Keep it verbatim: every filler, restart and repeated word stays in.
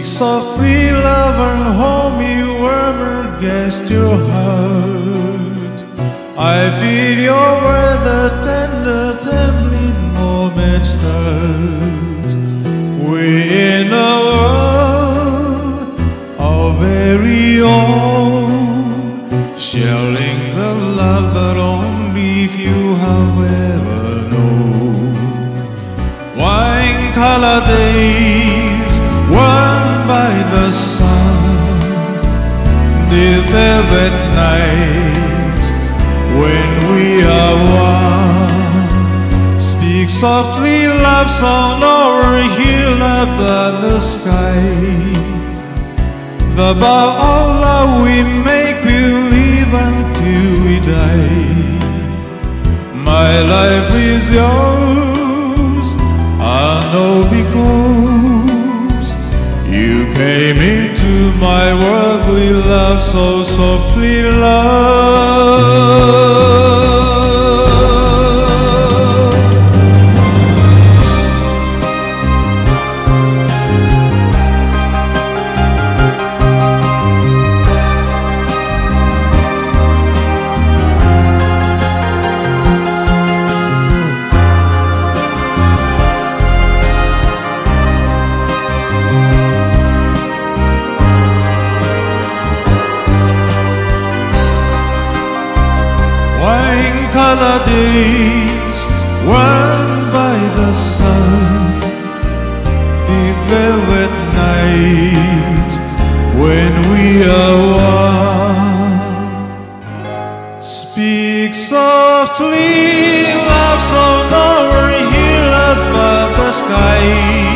softly, love, and hold me warm against your heart. I feel your weather tender, trembling moment start. We're in a world of very own, sharing the love that only few have ever known. Wine-colored days, warmed by the sun, the velvet night when we are one. Speak softly, love song over hill above the sky. The vow of love we make, we'll live until we die. My life is yours, I know, because you came into my world with love so softly, love. Wine-colored days, warmed by the sun, the velvet night when we are one. Speak softly, love song over hill above the sky.